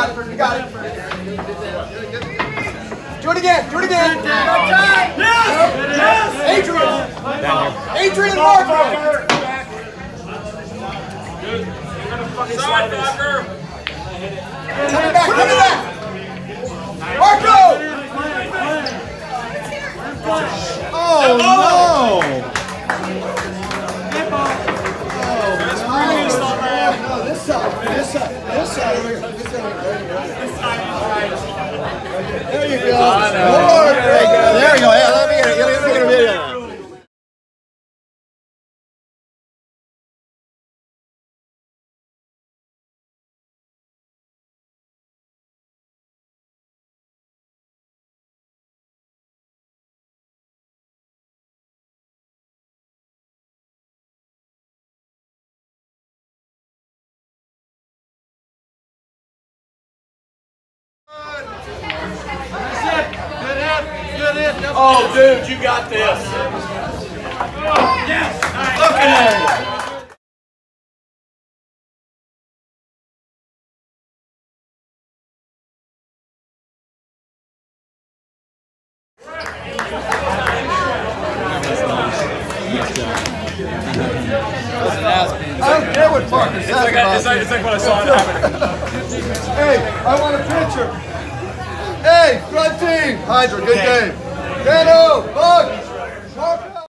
got it. You got it. Do it again. Do it again. Yes. Adrian. Adrian Vark. Side blocker. Coming back. Coming back. Marco. Oh no. This side. There you go. There you go. Yeah, let me get a video. Oh, dude, you got this. Yes. Okay. I don't care what Vark is. It's like what I saw it happen. Hey, I want a picture. Hey, Crud team. Hydra, good game. Gano, Vark.